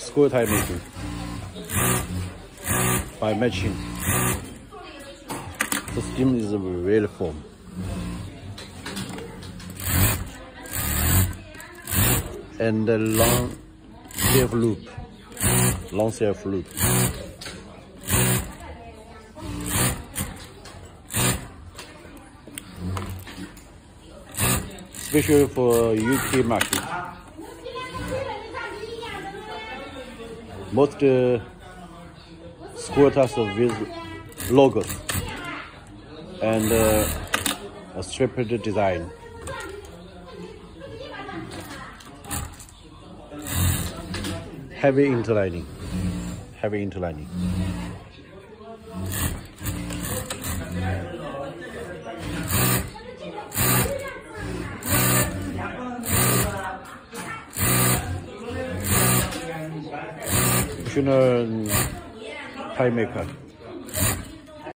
school tie making by matching. The skin is really firm. And the long self loop. Especially for UK market. Most school ties with logos and a striped design. Heavy interlining. Professional tie maker.